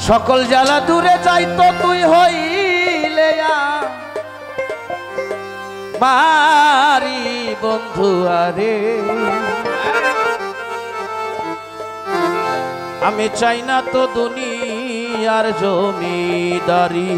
সকল জ্বালা দূরে যাইতো তুই হইলে মারি বন্ধু আরে আমি চাই না তো দুনিয়ার জমিদারি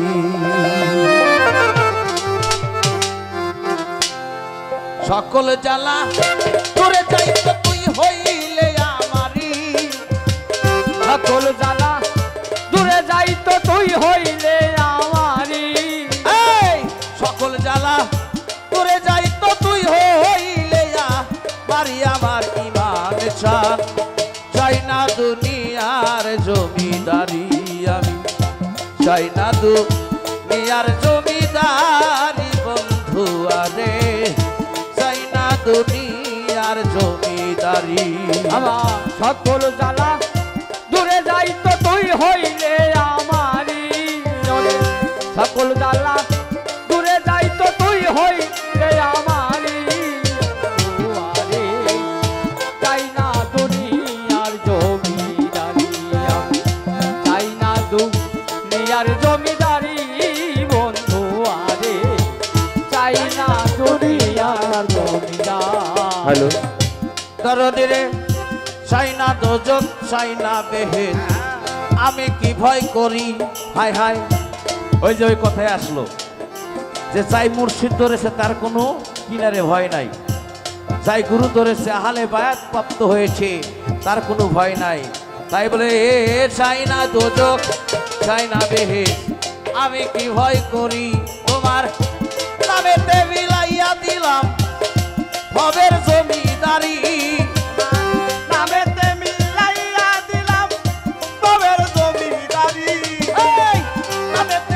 সকল জ্বালা দূরে যাইতো তুই হইলে আমারি সকল জ্বালা দূরে যাইতো তুই হইলে আমারি এই সকল জ্বালা দূরে যাইতো তুই হইলে মারি আমার ইমান চান চাই না দুনিয়ার জমিদারি আমি চাই না দুনিয়ার জমিদারি বন্ধু আরে চাই না দুনিয়ার জমিদারি আমার সকল জ্বালা দূরে যাইতো তুই হইলে আমারি সকল জ্বালা দূরে যাইতো তুই হইলে আমারি আরে চাই না দুনিয়ার জমিদারি চাই না দুনিয়ার জমিদারি বন্ধু আরে চাই না দুনিয়ার জমিদার হ্যালো দরদে রে চাই না দোজক চাই না বেহেদ আমি কি ভয় করি হায় হায় ওই যে ওই কথায় আসলো যে চাই মুর্শিদ ধরেছে তার কোনো কিনারে ভয় নাই যাই গুরু ধরেছে আহলে বায়াত প্রাপ্ত হয়েছে তার কোনো ভয় নাই তাই বলে এ চাই না দোজক চাই না বেহেদ আমি কি ভয় করি তোমার নামেতে বিলাইয়া দিলাম ভবের জমিদারি নামেতে মিলাইয়া দিলাম ভবের জমিদারি নামেতে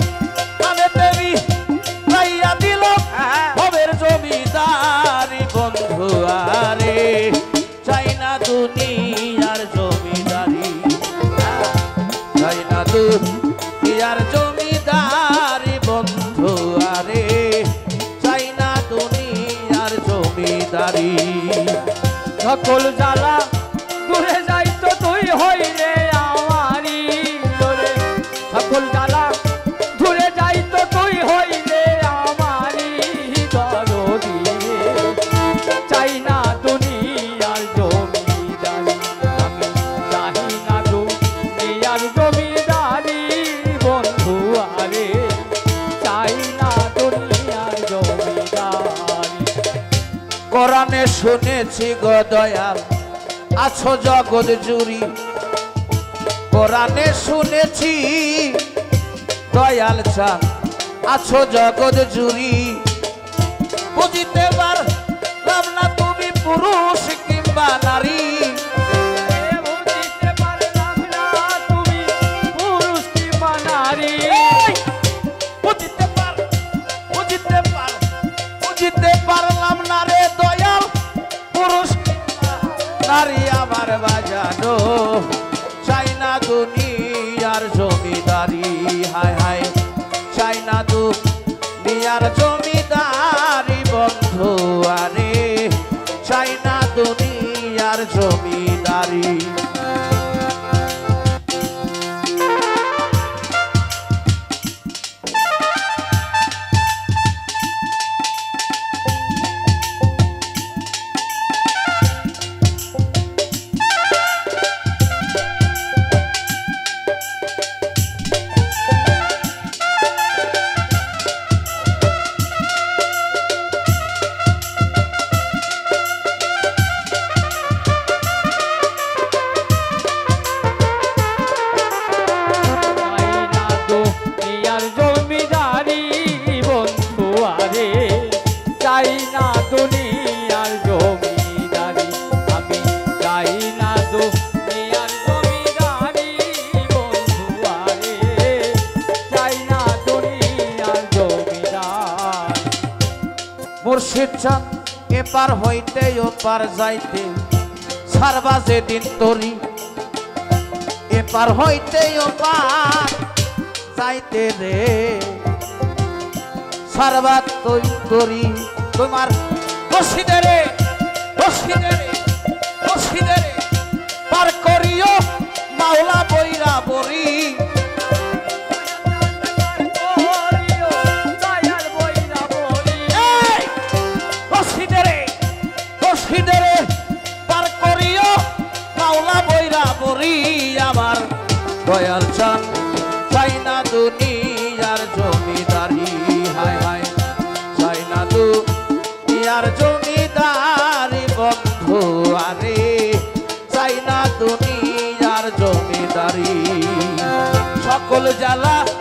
মিলাইয়া দিলাম ভবের জমিদারি বন্ধু আরে চাই না দুনিয়ার জমিদারি চাই না দুনিয়ার জমিদারি বন্ধু আরে চাই না দুনিয়ার জমিদারি সকল জ্বালা দূরে যাইতো তুই হইলে আমারি সকল জ্বালা দূরে যাইতো তুই হইলে আমারি দরদি চাই না দুনিয়ার জমিদারি আমি চাই না দুনিয়ার জমিদারি বন্ধু আরে চাই না দুনিয়ার জমিদারি কোরআনে শুনেছি গো দয়াল আছো জগৎ জুড়ি কোরআনে শুনেছি দয়াল চাঁদ আছো জগৎ জুড়ি বুঝিতে পারলাম না তুমি পুরুষ কিংবা নারী বুঝিতে পারলাম না তুমি পুরুষ কিংবা নারী বুঝিতে পারলাম না রে দয়াল পুরুষ নারী আমার বাজানো চাই না দুনিয়ার জমিদারি হায় হায় চাই না দুনিয়ার জমিদারি বন্ধু আরে চাই না দুনিয়ার জমিদারি চাই না দুনিয়ার জমিদারি আমি চাই না দুনিয়ার জমিদারি বন্ধু আরে চাই না দুনিয়ার জমিদার মুর্শিদ চাঁদ এপার হইতে ওপার যাইতে সারবা যেদিন তরি এপার হইতে ওপার যাইতে রে সারবা তরি তোমার মুর্শিদেরে পার করিও মাওলা বইরা বরি করি আমার দয়াল চান চাই না দুনিয়ার জমিদারি হায় হায় চাই না দুনিয়ার জমিদারি বন্ধু আরে চাই না দুনিয়ার জমিদারি সকল জ্বালা